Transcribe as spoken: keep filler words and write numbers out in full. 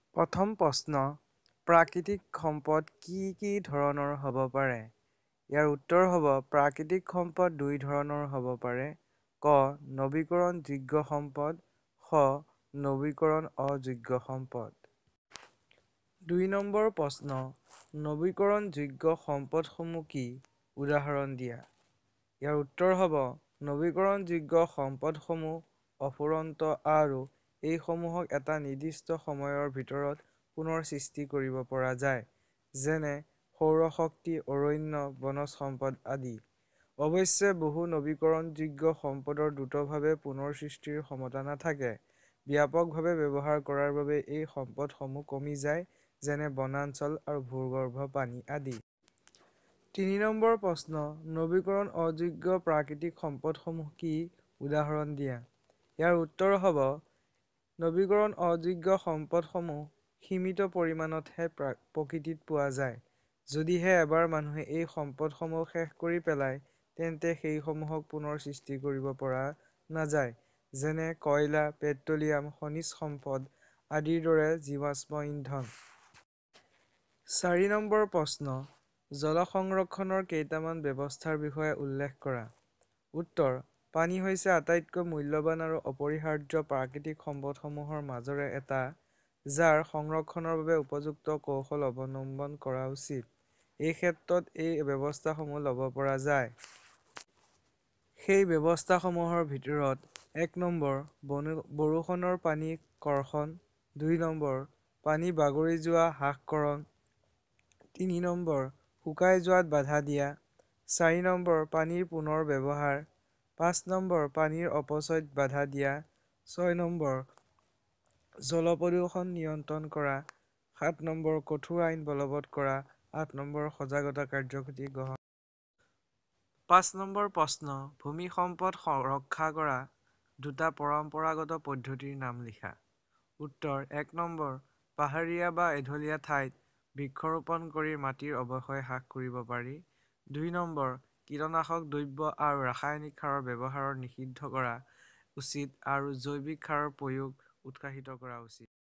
প্ৰথম প্ৰশ্ন, প্ৰাকৃতিক সম্পদ কি কি ধৰণৰ হ'ব পাৰে? ইয়াৰ উত্তৰ হ'ব প্ৰাকৃতিক সম্পদ দুই ধৰণৰ হ'ব পাৰে। ক. নৱীকৰণযোগ্য সম্পদ, খ. নৱীকৰণ অযোগ্য সম্পদ। দুই নম্বৰ প্ৰশ্ন, নৱীকৰণযোগ্য সম্পদসমূহ কি? উদাহৰণ দিয়া। ইয়াৰ উত্তৰ হ'ব নৱীকৰণযোগ্য সম্পদসমূহ অফুৰন্ত আৰু এইসমূহক এটা নিৰ্দিষ্ট সময়ৰ ভিতৰত পুনৰ সৃষ্টি কৰিব পৰা যায়, যেনে সৌৰ শক্তি, অৰণ্য, বনজ সম্পদ আদি। অৱশ্যে বহু নৱীকৰণযোগ্য সম্পদৰ দ্ৰুতভাৱে পুনৰ সৃষ্টিৰ ক্ষমতা নাথাকে। ব্যাপকভাৱে ব্যৱহাৰ কৰাৰ বাবে এই সম্পদসমূহ কমি যায়, যেনে বনাঞ্চল আৰু ভূগৰ্ভ পানী আদি। তিনি নম্বৰ প্ৰশ্ন, নৱীকৰণ অযোগ্য প্ৰাকৃতিক সম্পদসমূহ কি? উদাহৰণ দিয়া। ইয়াৰ উত্তৰ হ'ব নৱীকৰণ অযোগ্য সম্পদসমূহ সীমিত পৰিমাণতহে প্ৰকৃতিত পোৱা যায়। যদিহে এবাৰ মানুহে এই সম্পদসমূহ শেষ কৰি পেলায়, তেন্তে সেইসমূহক পুনৰ সৃষ্টি কৰিব পৰা নাযায়, যেনে কয়লা, পেট্ৰ'লিয়াম, খনিজ সম্পদ আদিৰ দৰে জীৱাশ্ম ইন্ধন। চাৰি নম্বৰ প্ৰশ্ন, জল সংৰক্ষণৰ কেইটামান ব্যৱস্থাৰ বিষয়ে উল্লেখ কৰা। উত্তৰ: পানী হৈছে আটাইতকৈ মূল্যৱান আৰু অপৰিহাৰ্য প্ৰাকৃতিক সম্পদসমূহৰ মাজৰে এটা, যাৰ সংৰক্ষণৰ বাবে উপযুক্ত কৌশল অৱলম্বন কৰা উচিত। এই ক্ষেত্ৰত এই ব্যৱস্থাসমূহ ল'ব পৰা যায়। সেই ব্যৱস্থাসমূহৰ ভিতৰত এক নম্বৰ, বৰষুণৰ পানী কৰ্ষণ, দুই নম্বৰ, পানী বাগৰি যোৱা হ্ৰাসকৰণ, তিনি নম্বৰ, শুকাই যোৱাত বাধা দিয়া, চাৰি নম্বৰ, পানীৰ পুনৰ ব্যৱহাৰ, পাঁচ নম্বৰ, পানীৰ অপচয়ত বাধা দিয়া, ছয় নম্বৰ, জল প্ৰদূষণ নিয়ন্ত্ৰণ কৰা, সাত নম্বৰ, কঠোৰ আইন বলৱৎ কৰা, আঠ নম্বৰ, সজাগতা কাৰ্যসূচী গ্ৰহণ। পাঁচ নম্বৰ প্ৰশ্ন, ভূমি সম্পদ ৰক্ষা কৰা দুটা পৰম্পৰাগত পদ্ধতিৰ নাম লিখা। উত্তৰ: এক নম্বৰ, পাহাৰীয়া বা এঢলীয়া ঠাইত বৃক্ষৰোপণ কৰি মাটিৰ অৱক্ষয় হ্ৰাস কৰিব পাৰি। দুই নম্বৰ, কীটনাশক দ্ৰব্য আৰু ৰাসায়নিক সাৰৰ ব্যৱহাৰ নিষিদ্ধ কৰা উচিত আৰু জৈৱিক সাৰৰ প্ৰয়োগ উৎসাহিত কৰা উচিত।